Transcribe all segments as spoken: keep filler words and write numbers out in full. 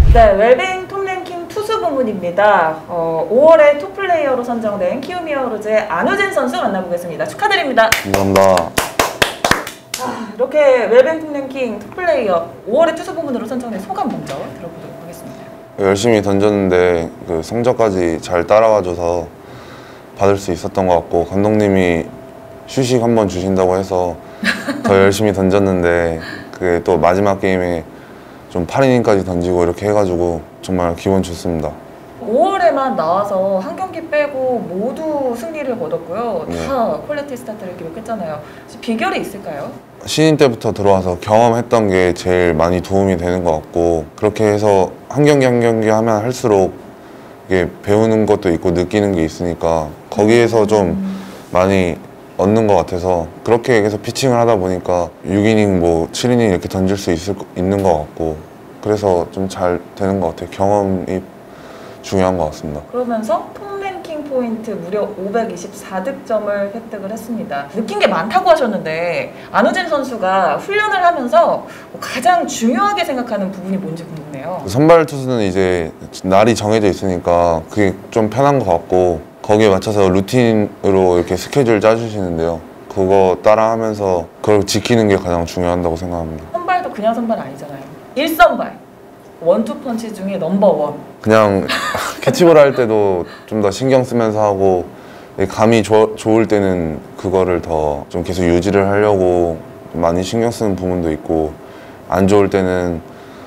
네, 웰빙 톱랭킹 투수 부문입니다. 어, 오월에 톱플레이어로 선정된 키움 히어로즈의 안우진 선수 만나보겠습니다. 축하드립니다. 감사합니다. 아, 이렇게 웰빙 톱랭킹 톱플레이어 오월에 투수 부문으로 선정된 소감 먼저 들어보도록 하겠습니다. 열심히 던졌는데 그 성적까지 잘 따라와줘서 받을 수 있었던 것 같고, 감독님이 휴식 한번 주신다고 해서 더 열심히 던졌는데 그게 또 마지막 게임에 좀 팔 이닝까지 던지고 이렇게 해가지고 정말 기분 좋습니다. 오월에만 나와서 한 경기 빼고 모두 승리를 거뒀고요. 네. 다 퀄리티 스타트를 기록했잖아요. 비결이 있을까요? 신인 때부터 들어와서 경험했던 게 제일 많이 도움이 되는 것 같고, 그렇게 해서 한 경기 한 경기 하면 할수록 이게 배우는 것도 있고 느끼는 게 있으니까 거기에서 좀 많이 얻는 것 같아서, 그렇게 계속 피칭을 하다 보니까 육 이닝 뭐 칠 이닝 이렇게 던질 수 있을, 있는 것 같고, 그래서 좀 잘 되는 것 같아요. 경험이 중요한 것 같습니다. 그러면서 톱랭킹 포인트 무려 오백이십사 득점을 획득을 했습니다. 느낀 게 많다고 하셨는데 안우진 선수가 훈련을 하면서 가장 중요하게 생각하는 부분이 뭔지 궁금해요. 선발 투수는 이제 날이 정해져 있으니까 그게 좀 편한 것 같고, 거기에 맞춰서 루틴으로 이렇게 스케줄 짜주시는데요. 그거 따라하면서 그걸 지키는 게 가장 중요하다고 생각합니다. 선발도 그냥 선발 아니잖아요. 일 선발, 원투펀치 중에 넘버원. 그냥 캐치볼 할 때도 좀 더 신경 쓰면서 하고, 감이 조, 좋을 때는 그거를 더 좀 계속 유지를 하려고 많이 신경 쓰는 부분도 있고, 안 좋을 때는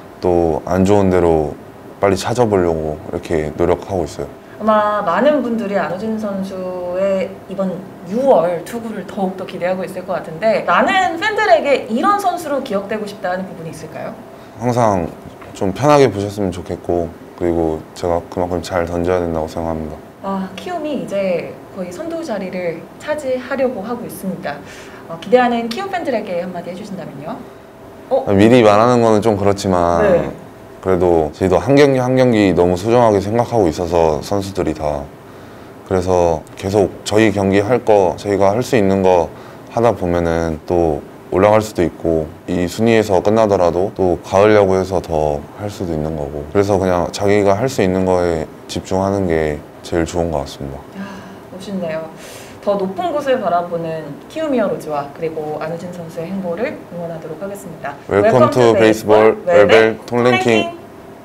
또 안 좋은 대로 빨리 찾아보려고 이렇게 노력하고 있어요. 아마 많은 분들이 안우진 선수의 이번 유월 투구를 더욱더 기대하고 있을 것 같은데, 많은 팬들에게 이런 선수로 기억되고 싶다는 부분이 있을까요? 항상 좀 편하게 보셨으면 좋겠고, 그리고 제가 그만큼 잘 던져야 된다고 생각합니다. 아, 키움이 이제 거의 선두 자리를 차지하려고 하고 있습니다. 어, 기대하는 키움 팬들에게 한마디 해주신다면요? 어? 미리 말하는 거는 좀 그렇지만 네. 그래도 저희도 한 경기 한 경기 너무 소중하게 생각하고 있어서, 선수들이 다. 그래서 계속 저희 경기 할 거, 저희가 할 수 있는 거 하다 보면은 또 올라갈 수도 있고, 이 순위에서 끝나더라도 또 가으려고 해서 더 할 수도 있는 거고, 그래서 그냥 자기가 할 수 있는 거에 집중하는 게 제일 좋은 것 같습니다. 야, 멋있네요. 더 높은 곳을 바라보는 키움 히어로즈와 그리고 안우진 선수의 행보를 응원하도록 하겠습니다. 웰컴 투 베이스볼 웰빙 톱랭킹.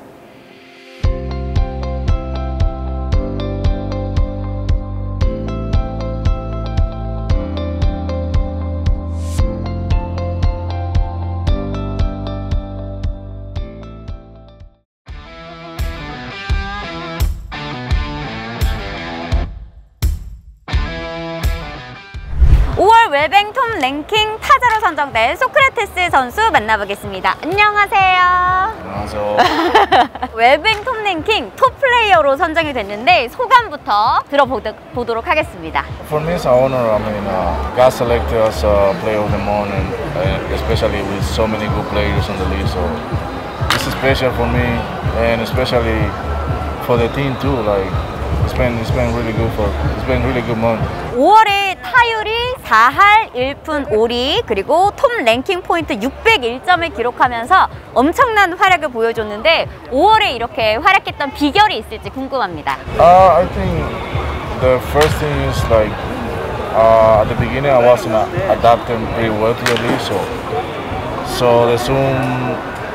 오월 웰뱅 톱 랭킹 타자로 선정된 소크라테스 선수 만나보겠습니다. 안녕하세요. 안녕하세요. 웰뱅 톱 랭킹 톱 플레이어로 선정이 됐는데 소감부터 들어보도록 하겠습니다. For me, it's an honor. I mean, uh, God selected us uh, player of the month, and especially with so many good players in the league. So this is special for me, and especially for the team too. Like it's been, it's been really good for, it's been really good month. 오월에 타율이 사 할 일 푼 오 리 그리고 톱 랭킹 포인트 육백일 점을 기록하면서 엄청난 활약을 보여줬는데 오월에 이렇게 활약했던 비결이 있을지 궁금합니다. Uh, I think the first thing is like uh, at the beginning I wasn't adapting pretty well to the league, so so the soon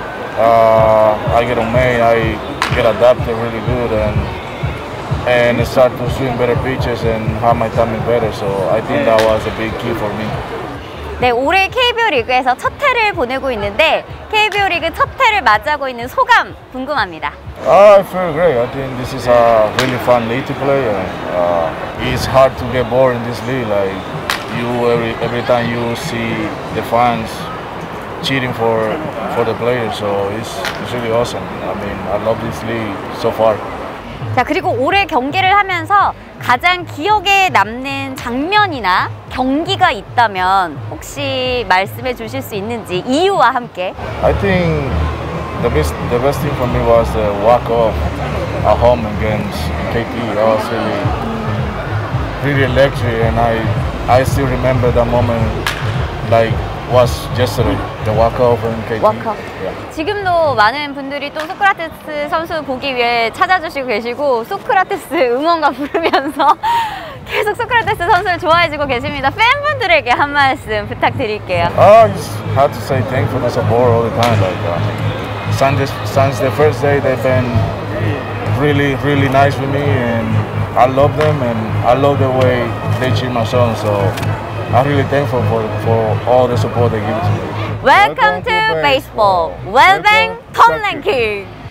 uh, I get on May, I get adapted really good and. and start to swing better pitches and have my timing better. So I think that was a big key for me. 네, 올해 케이비오 리그에서 첫 해를 보내고 있는데 케이비오 리그 첫 해를 맞이하고 있는 소감 궁금합니다. Uh, I feel great. I think this is a really fun league to play. And, uh, it's hard to get bored in this league. Like you, every every time you see the fans cheering for for the players, so it's it's really awesome. I mean, I love this league so far. 자, 그리고 올해 경기를 하면서 가장 기억에 남는 장면이나 경기가 있다면 혹시 말씀해 주실 수 있는지 이유와 함께. I think the best the best thing for me was the walk off at home against K T. That was really really electric, and I I still remember that moment like was yesterday. The walk-off and K T. Walk-off. Yeah. 지금도 많은 분들이 또 소크라테스 선수 보기 위해 찾아주시고 계시고 소크라테스 응원가 부르면서 계속 소크라테스 선수를 좋아해주고 계십니다. 팬분들에게 한 말씀 부탁드릴게요. I just have to say thank you for the support all the time. Like uh, since, since the first day, they've been really, really nice with me, and I love them, and I love the way they treat my son. So I'm really thankful for for all the support they give to me. Welcome to baseball. 웰뱅 톰 랭킹.